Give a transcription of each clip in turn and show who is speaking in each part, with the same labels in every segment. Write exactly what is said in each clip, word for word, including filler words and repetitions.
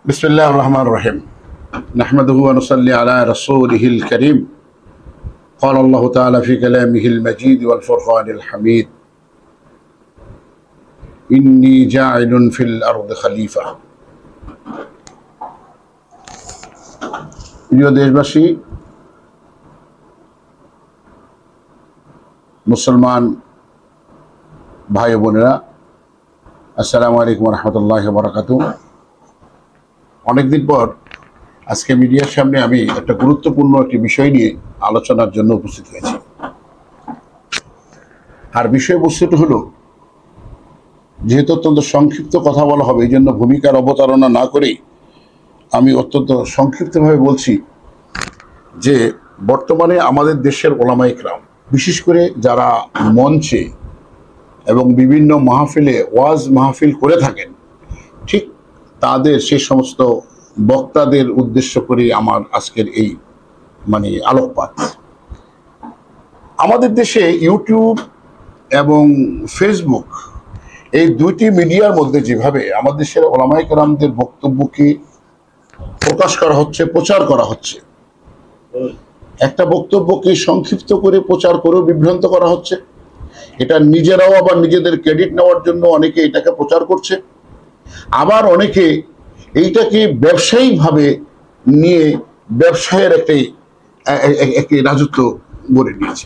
Speaker 1: بسم الله الرحمن الرحيم نحمده ونصلي على رسوله الكريم قال الله تعالى في كلامه المجيد والفرقان الحميد إني جاعل في الأرض خليفة প্রিয় দেশবাসী, মুসলমান ভাই বোনেরা, আসসালামু আলাইকুম ওয়া রাহমাতুল্লাহি ওয়া বারাকাতুহু। অনেকদিন পর আজকে মিডিয়ার সামনে আমি একটা গুরুত্বপূর্ণ একটি বিষয় নিয়ে আলোচনার জন্য উপস্থিত হয়েছি। আর বিষয়বস্তুটি হলো, যেহেতু অত্যন্ত সংক্ষিপ্ত কথা বলা হবে, এই জন্য ভূমিকার অবতারণা না করেই আমি অত্যন্ত সংক্ষিপ্তভাবে বলছি যে বর্তমানে আমাদের দেশের ওলামায়ে কেরাম, বিশেষ করে যারা মঞ্চে এবং বিভিন্ন মাহফিলে ওয়াজ মাহফিল করে থাকেন, ঠিক তাদের সেই সমস্ত বক্তাদের উদ্দেশ্য করে আমার আজকের এই মানে আলোকপাত। আমাদের দেশে ইউটিউব এবং ফেসবুক এই দুইটি মিডিয়ার মধ্যে যেভাবে আমাদের দেশের ওলামায়ে কেরামদের বক্তব্যকে প্রকাশ করা হচ্ছে, প্রচার করা হচ্ছে, একটা বক্তব্যকে সংক্ষিপ্ত করে প্রচার করেও বিভ্রান্ত করা হচ্ছে। এটা নিজেরাও আবার নিজেদের ক্রেডিট নেওয়ার জন্য অনেকে এটাকে প্রচার করছে, আবার অনেকে এইটাকে ব্যবসায়িকভাবে নিয়ে ব্যবসায়ের একটি একটি রাজত্ব গড়ে নিয়েছে।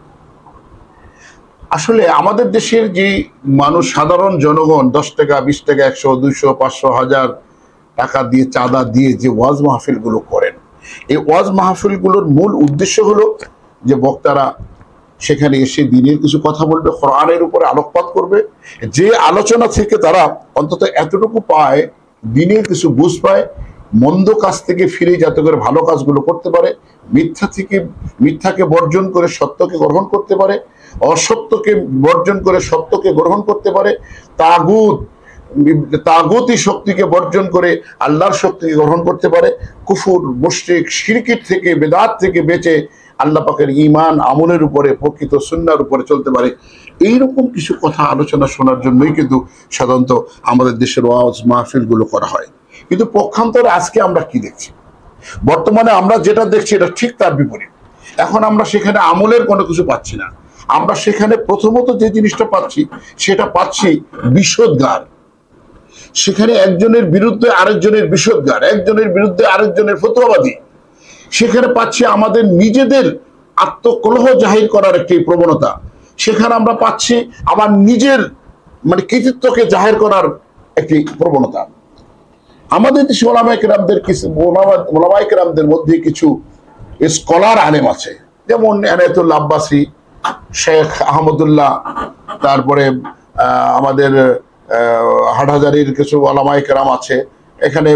Speaker 1: আসলে আমাদের দেশের যে মানুষ, সাধারণ জনগণ দশ টাকা, বিশ টাকা, একশো, দুইশো, পাঁচশো, হাজার টাকা দিয়ে চাঁদা দিয়ে যে ওয়াজ মাহফিলগুলো করেন, এই ওয়াজ মাহফিলগুলোর মূল উদ্দেশ্য হলো যে বক্তারা সেখানে এসে দিনের কিছু কথা বলবে, কোরআনের উপরে আলোকপাত করবে, যে আলোচনা থেকে তারা অন্তত এতটুকু পায়, দিনের কিছু বুঝ পায়, মন্দ কাজ থেকে ফিরে যাতে করে ভালো কাজগুলো করতে পারে, মিথ্যা থেকে মিথ্যাকে বর্জন করে সত্যকে গ্রহণ করতে পারে, অসত্যকে বর্জন করে সত্যকে গ্রহণ করতে পারে, তাগুত তাগুতি শক্তিকে বর্জন করে আল্লাহর শক্তিকে গ্রহণ করতে পারে, কুফর, মুশরিক, শিরকির থেকে, বেদাত থেকে বেঁচে আল্লাহ পাকের ঈমান আমলের উপরে, প্রকৃত সুন্নাহর উপরে চলতে পারে। এইরকম কিছু কথা আলোচনা শোনার জন্যই কিন্তু সাধারণত আমাদের দেশের ওয়াজ মাহফিলগুলো করা হয়। কিন্তু পক্ষান্তরে আজকে আমরা কি দেখছি? বর্তমানে আমরা যেটা দেখছি এটা ঠিক তার বিপরীত। এখন আমরা সেখানে আমলের কোনো কিছু পাচ্ছি না। আমরা সেখানে প্রথমত যে জিনিসটা পাচ্ছি সেটা পাচ্ছি বিষোদ্গার। সেখানে একজনের বিরুদ্ধে আরেকজনের বিষোদ্গার, একজনের বিরুদ্ধে আরেকজনের ফতোয়াবাদী। সেখানে পাচ্ছি আমাদের নিজেদের আত্মকলহ জাহির করার একটি প্রবণতা। সেখানে আমরা পাচ্ছি আমার নিজের মানে কৃতিত্বকে জাহির করার একটি প্রবণতা। আমাদের দেশে ওলামায়ে কেরামদের কিছু ওলামায়ে কেরামদের মধ্যে কিছু স্কলার আলেম আছে, যেমন এনায়েতুল্লাহ আব্বাসী, শেখ আহমদুল্লাহ, তারপরে আমাদের হাটহাজারীর কিছু ওলামায়ে কেরাম আছে। এখানে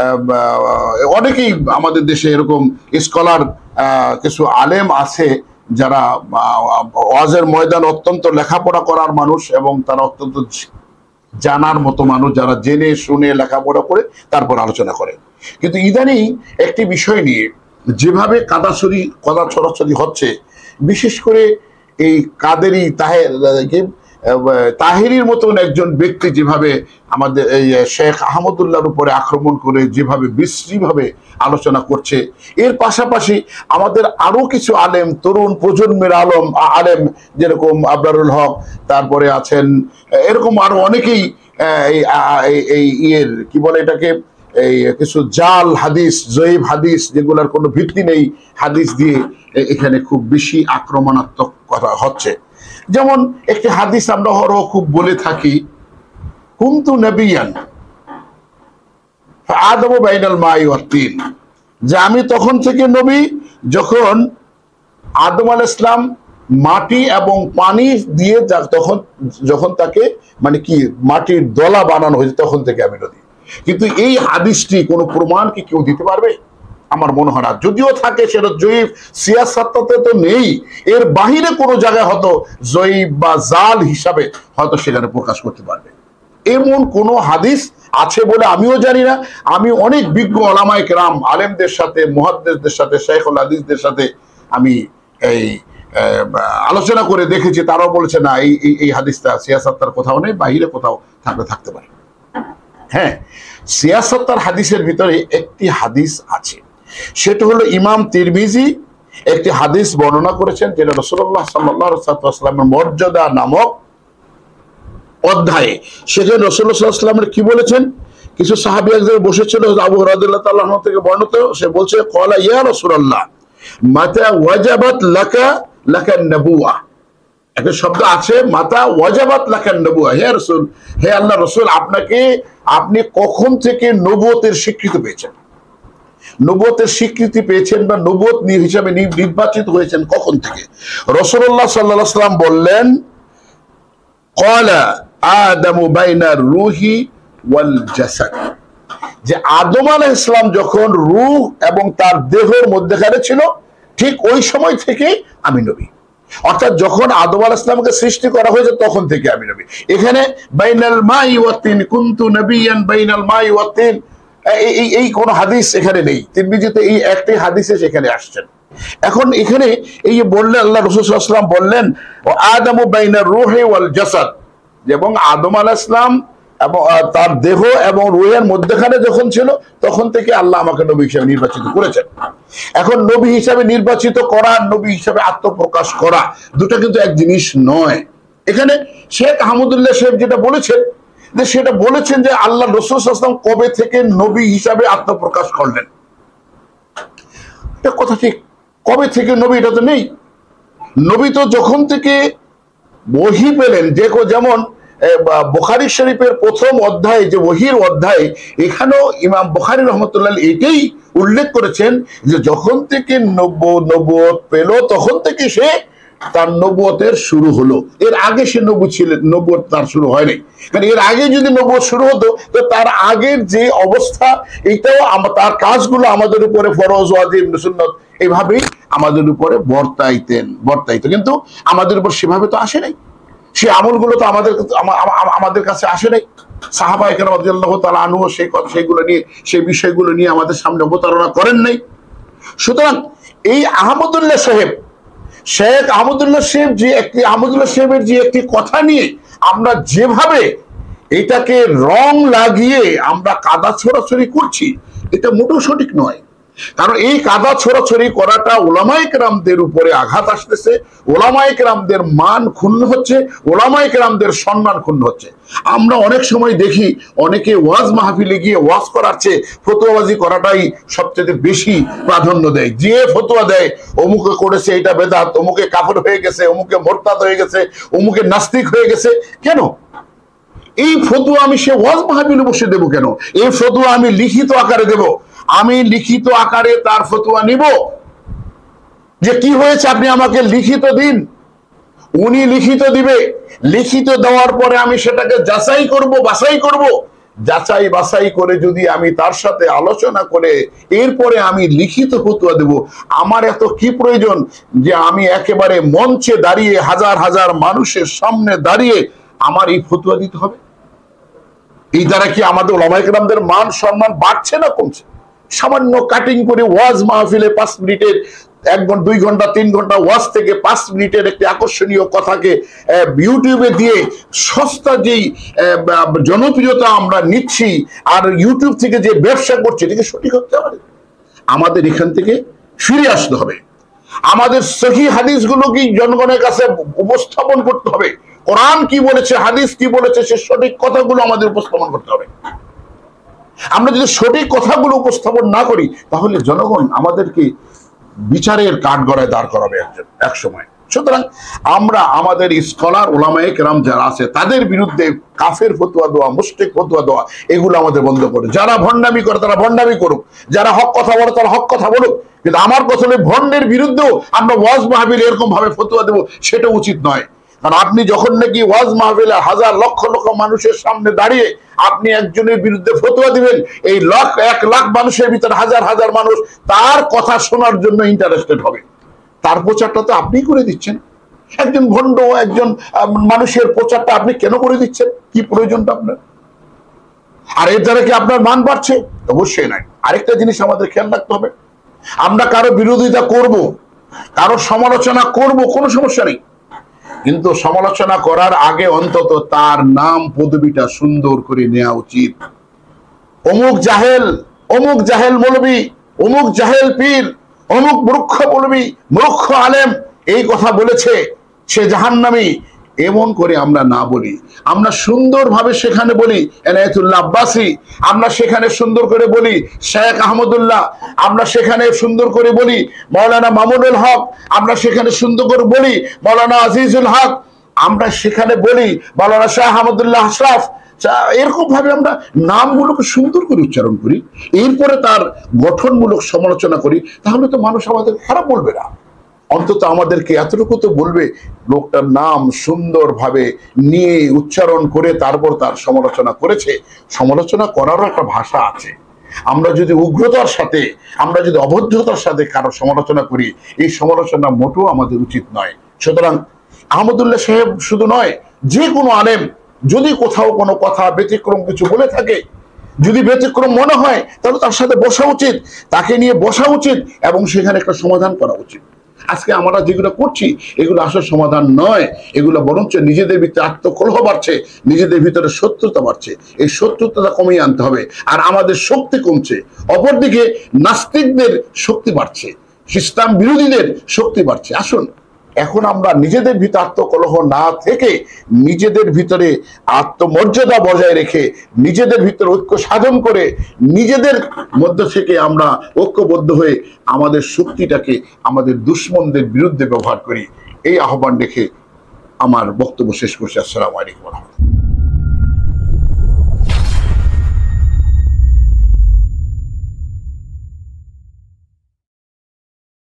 Speaker 1: অনেকেই আমাদের দেশে এরকম স্কলার কিছু আলেম আছে যারা ওয়াজের ময়দান অত্যন্ত লেখাপড়া করার মানুষ এবং তারা অত্যন্ত জানার মতো মানুষ, যারা জেনে শুনে লেখাপড়া করে তারপর আলোচনা করে। কিন্তু ইদানিং একটি বিষয় নিয়ে যেভাবে কাদাছড়ি কথা ছড়াছড়ি হচ্ছে, বিশেষ করে এই কাদেরি তাহের তাহেরির মতন একজন ব্যক্তি যেভাবে আমাদের এই শেখ আহমদুল্লাহর উপরে আক্রমণ করে যেভাবে বিশ্রীভাবে আলোচনা করছে, এর পাশাপাশি আমাদের আরো কিছু আলেম, তরুণ প্রজন্মের আলম আলেম, যেরকম আবরারুল হক, তারপরে আছেন এরকম আরো অনেকেই এই ইয়ের কি বলে এটাকে, এই কিছু জাল হাদিস, জয়ীব হাদিস, যেগুলোর কোনো ভিত্তি নেই, হাদিস দিয়ে এখানে খুব বেশি আক্রমণাত্মক করা হচ্ছে। যেমন একটি হাদিস আমরা হরও খুব বলে থাকি, কুনতু নবিয়ান ফাআদমু বাইনাল মাই ওয়াত তিন, যে আমি তখন থেকে নবী যখন আদম আলাইহিস সালাম মাটি এবং পানি দিয়ে তখন যখন তাকে মানে কি মাটির দলা বানানো হয়েছে তখন থেকে আমি নবী। কিন্তু এই হাদিসটি কোনো প্রমাণ কি কেউ দিতে পারবে? আমার মনে হয় না। যদিও থাকে সেটা জয়ীফ, সিয়াসাতে তো নেই, এর বাহিরে কোনো জায়গায় হয়তো জয়ীফ বা জাল হিসাবে হয়তো সেখানে প্রকাশ করতে পারবে। এমন কোনো হাদিস আছে বলে আমিও জানি না। আমি অনেক বিজ্ঞ ওলামায়ে কেরাম আলেমদের সাথে, মুহাদ্দিসদের সাথে, শাইখুল হাদিসদের সাথে আমি এই আলোচনা করে দেখেছি, তারাও বলেছে না এই এই হাদিসটা সিয়াসাতের কোথাও নেই, বাহিরে কোথাও থাকলে থাকতে পারে। হ্যাঁ, সিয়াসত্তার হাদিসের ভিতরে একটি হাদিস আছে, সেটা হলো ইমাম তিরমিজি একটি হাদিস বর্ণনা করেছেন, যেটা রাসূলুল্লাহ সাল্লাল্লাহু আলাইহি ওয়াসাল্লামের মর্যাদা নামক অধ্যায়ে। সেখানে রাসূলুল্লাহ সাল্লাল্লাহু আলাইহি ওয়াসাল্লাম কি বলেছেন, কিছু সাহাবী এক জায়গায় বসেছিল, আবু হুরায়রা রাদিয়াল্লাহু তাআলা আনহু থেকে বর্ণিত, সে বলছে ক্বালা ইয়া রাসূলুল্লাহ মাতা ওয়াজাবাত লাকা লাকান নবুওয়া। একটা শব্দ আছে মাতা ওয়াজাবাত লাকান নবুওয়া, হে রাসূল, হে আল্লাহর রাসূল, আপনাকে আপনি কখন থেকে নবুয়তের স্বীকৃতি পেয়েছেন, নবুয়তের স্বীকৃতি পেয়েছেন বা নবুয়ত হিসাবে নির্বাচিত হয়েছেন কখন থেকে? রাসূলুল্লাহ সাল্লাল্লাহু আলাইহি ওয়াসাল্লাম বললেন ক্বালা আদামু বাইনার রূহি ওয়াল জাসাদ, যে আদম আলাইহিস সালাম যখন রূহ এবং তার দেহের মধ্যখানে ছিল, ঠিক ওই সময় থেকে আমি নবী। অর্থাৎ যখন আদম আলাইহিস সালামকে সৃষ্টি করা হয়েছে তখন থেকে আমি নবী। এখানে বাইনাল মাই ওয়াত তিন, কুনতু নবিয়ান বাইনাল মাই ওয়াত তিন, এই এই কোন হাদিস এখানে নেই, তিরমিজিতে এই একটি হাদিসে সেখানে আসছেন। এখন এখানে এই যে বললেন আল্লাহ রাসূল সাল্লাল্লাহু আলাইহি ওয়াসাল্লাম বললেন ও আদামু বাইনার রূহি ওয়াল জাসাদ, এবং আদম আলাইহিস সালাম এবং তার দেহ এবং রূহের মধ্যখানে যখন ছিল তখন থেকে আল্লাহ আমাকে নবী হিসেবে নির্বাচিত করেছেন। এখন নবী হিসাবে নির্বাচিত করা, নবী হিসাবে আত্মপ্রকাশ করা, দুটো কিন্তু এক জিনিস নয়। এখানে শেখ আহমদুল্লাহ সাহেব যেটা বলেছেন, যে সেটা বলেছেন যে আল্লাহ রাসূল সাল্লাল্লাহু আলাইহি ওয়াসাল্লাম কবে থেকে নবী হিসাবে আত্মপ্রকাশ করলেন, এটা কথা ঠিক। কবে থেকে নবী এটা তো নেই। নবী তো যখন থেকে ওহী পেলেন, যে যেমন বুখারী শরীফের প্রথম অধ্যায় যে ওহীর অধ্যায়, এখানেও ইমাম বুখারী রাহমাতুল্লাহ এটাই উল্লেখ করেছেন যে যখন থেকে নবুয়ত পেল তখন থেকে সে তার নবুয়তের শুরু হলো। এর আগে সে নবী ছিলেন, নবুয়ত তার শুরু হয়নি। কারণ এর আগে যদি নবুয়ত শুরু হতো তো তার আগের যে অবস্থা, এটাও তার কাজগুলো আমাদের উপরে ফরজ, ওয়াজিব, সুন্নাত এইভাবেই আমাদের উপরে বর্তাইতেন বর্তাইতো কিন্তু আমাদের উপর সেভাবে তো আসে নাই। সে আমলগুলো তো আমাদের আমাদের কাছে আসে নাই। সাহাবায়ে কেরাম রাদিয়াল্লাহু তাআলা আনহু সেই সেইগুলো নিয়ে, সেই বিষয়গুলো নিয়ে আমাদের সামনে অবতারণা করেন নাই। সুতরাং এই আহমদুল্লাহ সাহেব, শেখ আহমদুল্লাহ সাহেব যে একটি আহমদুল্লাহ সাহেবের যে একটি কথা নিয়ে আমরা যেভাবে এটাকে রং লাগিয়ে আমরা কাদা ছোড়াছড়ি করছি, এটা মোটেও সঠিক নয়। কারণ এই কাদা ছোড়াছড়ি করাটা ওলামায়ে কেরামদের উপরে আঘাত আসতেছে, ওলামায়ে কেরামদের মান ক্ষুণ্ণ হচ্ছে, ওলামায়ে কেরামদের সম্মান ক্ষুণ্ণ হচ্ছে। আমরা অনেক সময় দেখি অনেকে ওয়াজ মাহফিলে গিয়ে ওয়াজ করার চেয়ে ফতোয়াবাজি করাটাই সবচেয়ে বেশি প্রাধান্য দেয়। যে ফতোয়া দেয় অমুকে করেছে এটা বেদাত, অমুকে কাফের হয়ে গেছে, অমুকে মোরতাদ হয়ে গেছে, অমুকে নাস্তিক হয়ে গেছে, কেন? এই ফতোয়া আমি সে ওয়াজ মাহফিলে বসে দেবো কেন? এই ফতোয়া আমি লিখিত আকারে দেব, আমি লিখিত আকারে তার ফতোয়া নিব যে কি হয়েছে আপনি আমাকে লিখিত দিন। উনি লিখিত দিবে, লিখিত দেওয়ার পরে আমি সেটাকে যাচাই করব, বাছাই করব, যাচাই বাছাই করে যদি আমি তার সাথে আলোচনা করে এরপরে আমি লিখিত ফতোয়া দেব। আমার এত কি প্রয়োজন যে আমি একেবারে মঞ্চে দাঁড়িয়ে হাজার হাজার মানুষের সামনে দাঁড়িয়ে আমার এই ফতোয়া দিতে হবে? এই দ্বারা কি আমাদের ওলামায়ে কেরামদের মান সম্মান বাড়ছে না কমছে? সামান্য কাটিং করে ওয়াজ মাহফিলে পাঁচ মিনিটের এক ঘন্টা দুই ঘন্টা তিন ঘন্টা ওয়াজ থেকে পাঁচ মিনিটের একটি আকর্ষণীয় কথাকে ইউটিউবে দিয়ে সস্তা যেই জনপ্রিয়তা আমরা নিচ্ছি আর ইউটিউব থেকে যে ব্যবসা করছে, এটাকে সঠিক হতে হবে। আমাদের এখান থেকে ফিরে আসতে হবে, আমাদের সহিহ হাদিসগুলো কি জনগণের কাছে উপস্থাপন করতে হবে। কোরআন কি বলেছে, হাদিস কি বলেছে, সে সঠিক কথাগুলো আমাদের উপস্থাপন করতে হবে। আমরা যদি সঠিক কথাগুলো উপস্থাপন না করি তাহলে জনগণ আমাদেরকে বিচারের কাঠগড়ায় দাঁড় করাবে একজন এক সময়। সুতরাং আমরা আমাদের স্কলার ওলামায়ে কেরাম যারা আছে তাদের বিরুদ্ধে কাফের ফতোয়া দেওয়া, মুশরিক ফতোয়া দেওয়া, এগুলো আমাদের বন্ধ করে। যারা ভণ্ডামি করে তারা ভণ্ডামি করুক, যারা হক কথা বলে তারা হক কথা বলুক, কিন্তু আমার কথা হলে ভণ্ডের বিরুদ্ধেও আমরা ওয়াজ মাহফিলে এরকম ভাবে ফতোয়া দেবো, সেটা উচিত নয়। কারণ আপনি যখন নাকি ওয়াজ মাহফিলে হাজার লক্ষ লক্ষ মানুষের সামনে দাঁড়িয়ে আপনি একজনের বিরুদ্ধে ফতোয়া দিবেন, এই লাখ এক লাখ মানুষের ভিতরে হাজার হাজার মানুষ তার কথা শোনার জন্য ইন্টারেস্টেড হবে। তার প্রচারটা তো আপনি করে দিচ্ছেন। একজন ভণ্ড একজন মানুষের প্রচারটা আপনি কেন করে দিচ্ছেন? কি প্রয়োজনটা আপনার? আর এর দ্বারা কি আপনার মান বাড়ছে? অবশ্যই নয়। আরেকটা জিনিস আমাদের খেয়াল রাখতে হবে, আমরা কারো বিরোধিতা করব, কারো সমালোচনা করব, কোনো সমস্যা নেই, কিন্তু সমালোচনা করার আগে অন্তত তার নাম পদবিটা সুন্দর করে নেওয়া উচিত। অমুক জাহেল, অমুক জাহেল মৌলবী, অমুক জাহেল পীর, অমুক মূর্খ মৌলবী, মূর্খ আলেম এই কথা বলেছে, সে জাহান্নামী, এমন করে আমরা না বলি। আমরা সুন্দরভাবে সেখানে বলি এনায়েতুল্লাহ আব্বাসী, আমরা সেখানে সুন্দর করে বলি শেখ আহমদুল্লাহ, আমরা সেখানে সুন্দর করে বলি মৌলানা মামুনুল হক, আমরা সেখানে সুন্দর করে বলি মৌলানা আজিজুল হক, আমরা সেখানে বলি মৌলানা শাহ আহমদুল্লাহ আশরাফ। এরকম ভাবে আমরা নামগুলোকে সুন্দর করে উচ্চারণ করি, এরপরে তার গঠনমূলক সমালোচনা করি, তাহলে তো মানুষ আমাদের খারাপ বলবে না। অন্তত আমাদেরকে এতটুকু তো বলবে লোকটার নাম সুন্দরভাবে নিয়ে উচ্চারণ করে তারপর তার সমালোচনা করেছে। সমালোচনা করারও একটা ভাষা আছে। আমরা যদি উগ্রতার সাথে, আমরা যদি অভদ্রতার সাথে কারো সমালোচনা করি, এই সমালোচনা মোটেও আমাদের উচিত নয়। সুতরাং আহমদুল্লাহ সাহেব শুধু নয়, যে কোনো আলেম যদি কোথাও কোনো কথা ব্যতিক্রম কিছু বলে থাকে, যদি ব্যতিক্রম মনে হয়, তাহলে তার সাথে বসা উচিত, তাকে নিয়ে বসা উচিত এবং সেখানে একটা সমাধান করা উচিত। আজকে আমরা যেগুলো করছি এগুলো আসলে সমাধান নয়, এগুলো বরঞ্চ নিজেদের ভিতরে আত্মকলহ বাড়ছে, নিজেদের ভিতরে শত্রুতা বাড়ছে। এই শত্রুতাটা কমিয়ে আনতে হবে। আর আমাদের শক্তি কমছে, অপরদিকে নাস্তিকদের শক্তি বাড়ছে, ইসলাম বিরোধীদের শক্তি বাড়ছে। আসুন এখন আমরা নিজেদের ভিতরে আত্মকলহ না থেকে নিজেদের ভিতরে আত্মমর্যাদা বজায় রেখে নিজেদের ভিতরে ঐক্য সাধন করে নিজেদের মধ্য থেকে আমরা ঐক্যবদ্ধ হয়ে আমাদের শক্তিটাকে আমাদের দুশমনদের বিরুদ্ধে ব্যবহার করি। এই আহ্বান রেখে আমার বক্তব্য শেষ করছি। আসসালামু আলাইকুম ওয়া রাহমাতুল্লাহ।